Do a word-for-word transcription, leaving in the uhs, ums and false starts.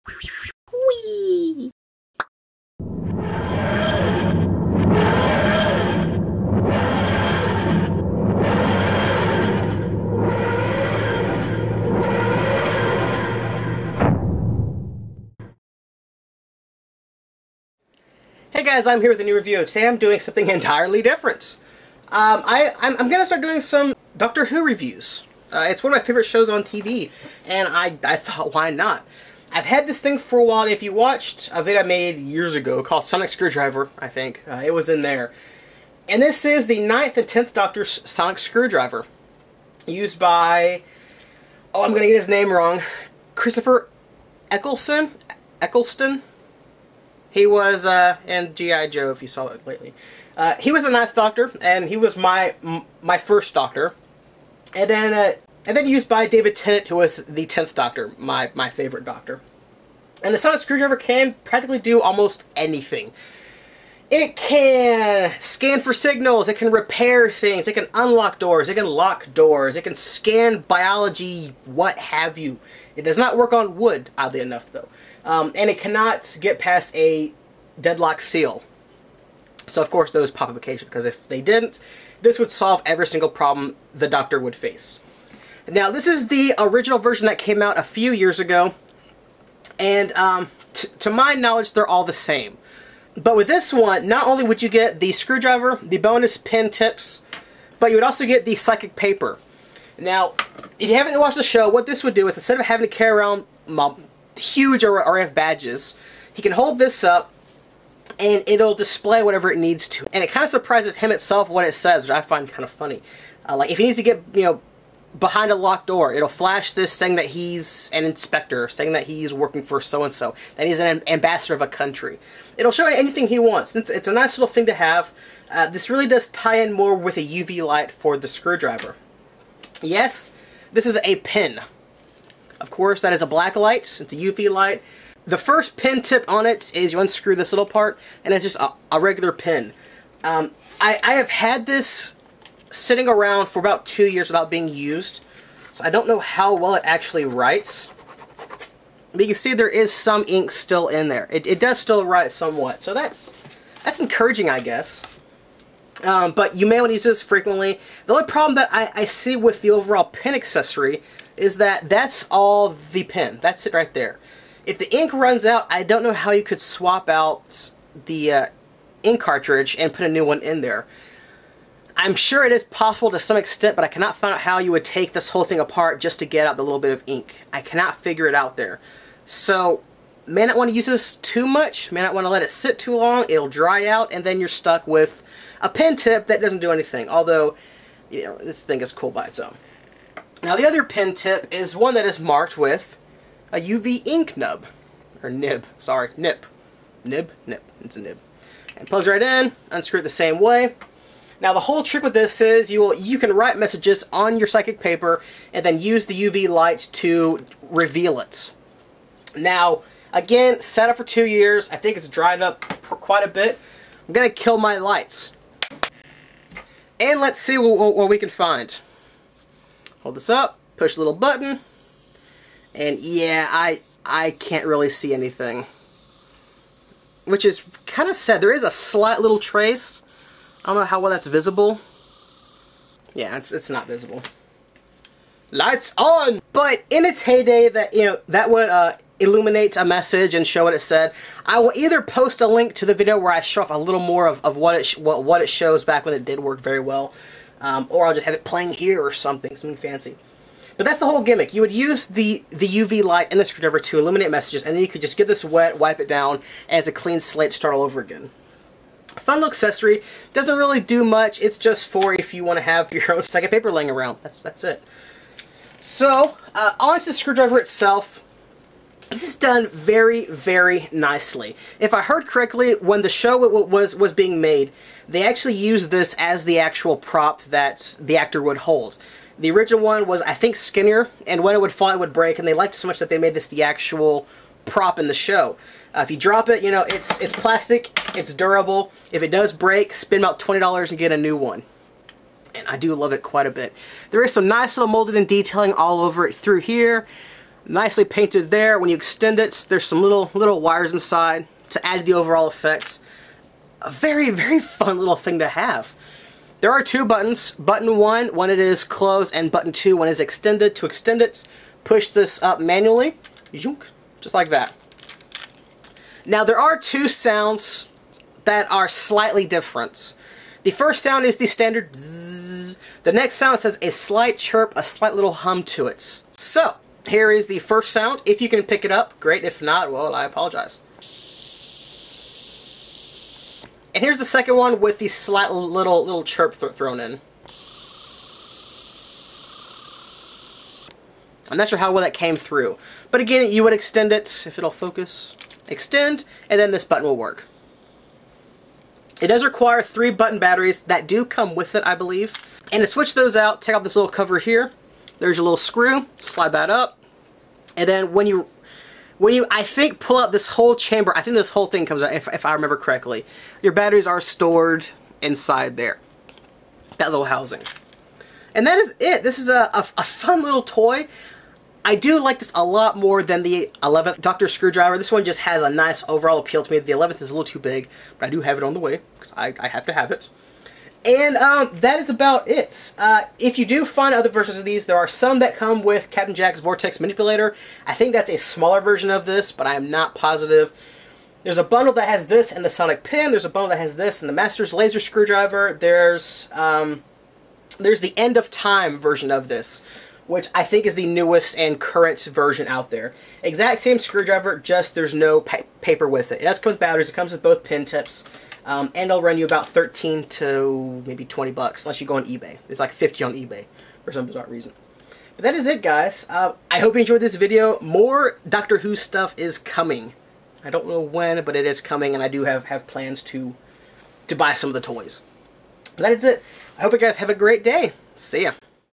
Whee! Hey guys, I'm here with a new review. Today I'm doing something entirely different. Um, I, I'm, I'm gonna start doing some Doctor Who reviews. Uh, it's one of my favorite shows on T V, and I, I thought, why not? I've had this thing for a while. If you watched a video I made years ago called Sonic Screwdriver, I think, uh, it was in there. And this is the ninth and tenth Doctor's Sonic Screwdriver, used by, oh, I'm gonna get his name wrong, Christopher Eccleston? Eccleston? He was uh, in G I Joe, if you saw it lately. Uh, he was the ninth Doctor, and he was my my first Doctor. And then, uh, and then used by David Tennant, who was the tenth Doctor, my, my favorite Doctor. And the Sonic Screwdriver can practically do almost anything. It can scan for signals, it can repair things, it can unlock doors, it can lock doors, it can scan biology, what have you. It does not work on wood, oddly enough, though. Um, and it cannot get past a deadlock seal. So, of course, those pop up occasionally, because if they didn't, this would solve every single problem the Doctor would face. Now, this is the original version that came out a few years ago, and um, t to my knowledge, they're all the same. But with this one, not only would you get the screwdriver, the bonus pin tips, but you would also get the psychic paper. Now, if you haven't watched the show, what this would do is, instead of having to carry around um, huge R F badges, he can hold this up, and it'll display whatever it needs to. And it kind of surprises him itself what it says, which I find kind of funny. Uh, like, if he needs to get, you know, behind a locked door, it'll flash this saying that he's an inspector, saying that he's working for so-and-so, that he's an ambassador of a country. It'll show anything he wants. It's, it's a nice little thing to have. Uh, this really does tie in more with a U V light for the screwdriver. Yes, this is a pin. Of course, that is a black light. It's a U V light. The first pin tip on it is you unscrew this little part, and it's just a, a regular pin. Um, I, I have had this sitting around for about two years without being used, so I don't know how well it actually writes. But you can see there is some ink still in there. It, it does still write somewhat, so that's that's encouraging, I guess. Um, but you may want to use this frequently. The only problem that I, I see with the overall pen accessory is that that's all the pen. That's it right there. If the ink runs out, I don't know how you could swap out the uh, ink cartridge and put a new one in there. I'm sure it is possible to some extent, but I cannot find out how you would take this whole thing apart just to get out the little bit of ink. I cannot figure it out there. So, may not want to use this too much, may not want to let it sit too long, it'll dry out, and then you're stuck with a pen tip that doesn't do anything. Although, you know, this thing is cool by its own. Now, the other pen tip is one that is marked with a U V ink nub. Or nib, sorry, nip. Nib? Nip. It's a nib. And plugs right in, unscrew it the same way. Now, the whole trick with this is you will you can write messages on your psychic paper and then use the U V light to reveal it. Now, again, set up for two years. I think it's dried up quite a bit. I'm going to kill my lights. And let's see what, what we can find. Hold this up, push the little button, and yeah, I I can't really see anything. Which is kind of sad. There is a slight little trace. I don't know how well that's visible. Yeah, it's, it's not visible. Lights on! But in its heyday, that you know that would uh, illuminate a message and show what it said. I will either post a link to the video where I show off a little more of, of what, it sh what, what it shows back when it did work very well. Um, or I'll just have it playing here or something, something fancy. But that's the whole gimmick. You would use the, the U V light in the screwdriver to illuminate messages, and then you could just get this wet, wipe it down, and it's a clean slate to start all over again. Fun little accessory. Doesn't really do much. It's just for if you want to have your own psychic paper laying around. That's, that's it. So, uh, onto the screwdriver itself. This is done very, very nicely. If I heard correctly, when the show was, was being made, they actually used this as the actual prop that the actor would hold. The original one was, I think, skinnier, and when it would fall, it would break, and they liked it so much that they made this the actual prop in the show. Uh, if you drop it, you know, it's it's plastic, it's durable. If it does break, spend about twenty dollars and get a new one. And I do love it quite a bit. There is some nice little molded and detailing all over it through here. Nicely painted there. When you extend it, there's some little little wires inside to add to the overall effects. A very, very fun little thing to have. There are two buttons. Button one when it is closed, and button two when it is extended. To extend it, push this up manually, just like that. Now there are two sounds that are slightly different. The first sound is the standard bzzz. The next sound says a slight chirp, a slight little hum to it. So, here is the first sound. If you can pick it up, great. If not, well, I apologize. And here's the second one with the slight little little chirp th thrown in. I'm not sure how well that came through. But again, you would extend it, if it'll focus. Extend, and then this button will work. It does require three button batteries that do come with it, I believe. And to switch those out, take off this little cover here. There's your little screw. Slide that up. And then when you, when you, I think, pull out this whole chamber, I think this whole thing comes out, if, if I remember correctly. Your batteries are stored inside there. That little housing. And that is it. This is a, a, a fun little toy. I do like this a lot more than the eleventh Doctor Screwdriver. This one just has a nice overall appeal to me. The eleventh is a little too big, but I do have it on the way, because I, I have to have it. And um, that is about it. Uh, if you do find other versions of these, there are some that come with Captain Jack's Vortex Manipulator. I think that's a smaller version of this, but I am not positive. There's a bundle that has this and the Sonic Pin. There's a bundle that has this and the Master's Laser Screwdriver. There's, um, there's the End of Time version of this, which I think is the newest and current version out there. Exact same screwdriver, just there's no pa paper with it. It does come with batteries, it comes with both pin tips, um, and it'll run you about thirteen to maybe twenty bucks, unless you go on eBay. It's like fifty on eBay, for some bizarre reason. But that is it, guys. Uh, I hope you enjoyed this video. More Doctor Who stuff is coming. I don't know when, but it is coming, and I do have, have plans to, to buy some of the toys. But that is it. I hope you guys have a great day. See ya.